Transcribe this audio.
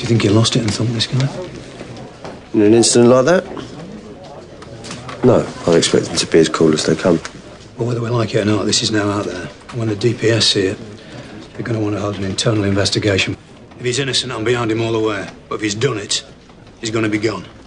you think he lost it and thumped this guy? In an incident like that? No, I expect them to be as cool as they come. Well, whether we like it or not, this is now out there. When the DPS see it, they're going to want to hold an internal investigation. If he's innocent, I'm behind him all the way. But if he's done it, he's going to be gone.